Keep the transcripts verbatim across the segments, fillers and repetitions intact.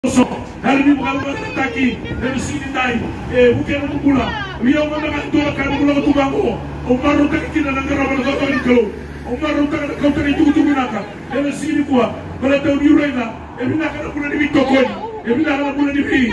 So, hal bi bukan taki dan sini tai eh bukan mula dia mana tu akan mula tu bango Umar tak kira nak ramai kau tak kalau Umar tak kau tak itu tu minaka dan sini kuah kalau tahu diurainya eh minaka nak mula di tokoi eh minaka nak mula di bi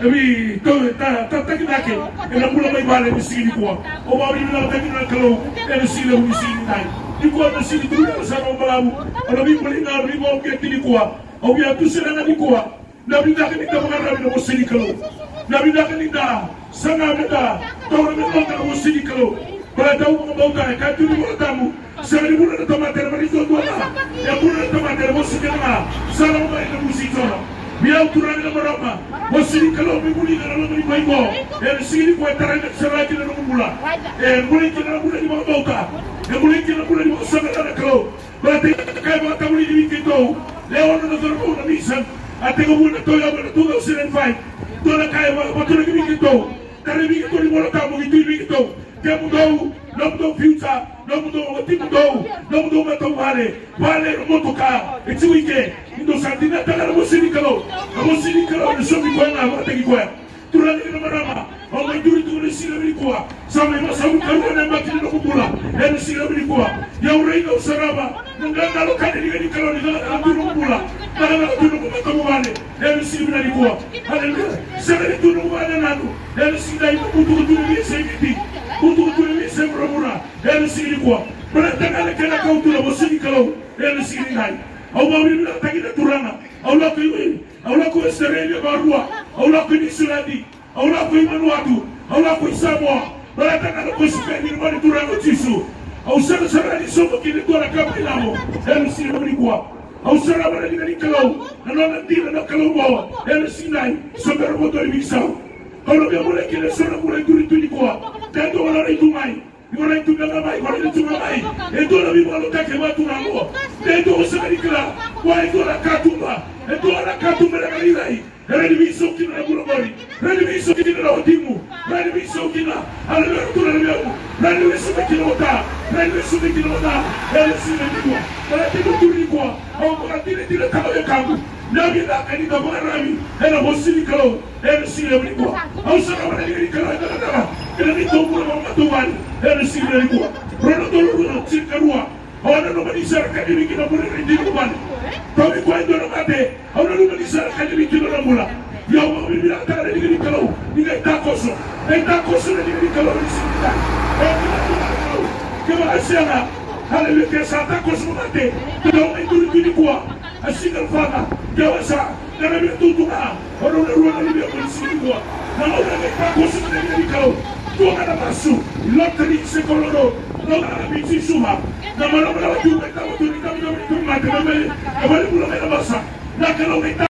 eh tu tak tak tak nak eh nak mula mai balik di sini kuah Umar ini nak tak kira kalau dan sini di sini tai di kuah di sini tu sama malam kalau bi boleh nak bi mau ke di kuah au biar tu serang di kuah Nabi dah kini dah mengarah dengan musik kalau, Nabi dah kini dah sangat dah tahu dengan orang musik kalau, pada tahu mengenai bautan, kau tu ni orang tamu, sekarang ni bukan ada materi berizot dua lah, yang bukan ada materi musik kenapa, salam baik dengan musik orang, biar turun dengan berapa, musik kalau membuli dengan orang yang baik mau, yang sini kau terang serai kita nak mula, yang boleh kita nak mula di bawah bautan, yang boleh kita nak mula di bawah sangat ada kalau, berarti kau bautan boleh dibikin tahu, lewat dengan terbaru nak bisa. Ate ko muna to ya bana two thousand five to na kay ba to na gibi to tare bi to ni mo ta mo gitu bi to ke mo do no mo do future no mo do mo ti mo do no mo do ma to vale vale mo to ka it's weekend ndo santina ta na mo sini kalo mo sini kalo ni so bi ko na mo te ki ko tu ra ni na rama o ma duri tu ni sila bi ko sa me ma sa ka na ma ti no ko bula e ni sila bi ko ya ure no saraba nganga lo ka ni ni kalo ni na tu no bula Karena tu nunggu bertemu mana, dari sini dari gua, haleluya. Sekarang tu nunggu mana nanu, dari sini dari butuh butuh ni segiti, butuh butuh ni semramura, dari sini gua. Berarti kalau kena kau tu lah sini kalau dari sini naik. Allah berilah tak kita turana, Allah kau ini, Allah kau Australia baru, Allah kau New Zealand, Allah kau Vanuatu, Allah kau Samoa. Berarti kalau kau suka ni mana turana Yesus, Allah sekarang ni semua kita tu orang kau bilang, dari sini dari gua. Au sara bara di kalau na na tira na kalau bawa ele sinai saber motor bisau kalau dia boleh kira sara boleh turi turi kuah tendo wala itu mai wala itu na mai wala itu mai itu la bibo lo take watu na mo tendo usari kila wa itu la katumba itu la katumba na kalai ele di biso kina na bulobori ele di biso kina na odimu ele di biso kina ala na tu na leo ele di biso kina ota ele di biso kina ota ele sinai kuah para tendo turi kuah au para tire tire kalo ya kangu nabi la kani ka barami ena bosini kalo ena sile bliko au sara bara ni kalo ena kala ena ni to mura mama to ban ena sile bliko rono to rono tsika rua ona no mani sara ka ni kina mura ni ko ban to mi ko ndo no mate ona no mani sara ka ni kina no mura yo mo mi la ta ni ni kalo ni ga ta koso e ta koso ni ni kalo ni sita e ke ba asiana haleluya ke sa ta koso mate to me turi turi kwa asingal fana jawasa na bi tutuka ono na ruwa ni bi polisi kwa na ona me ka koso ni ni kalo to na basu lotri se koloro no na bi ti suma na mala mala tu me ta tu ni ta mi tu mate na me ka bali bulo me na basa na kalo me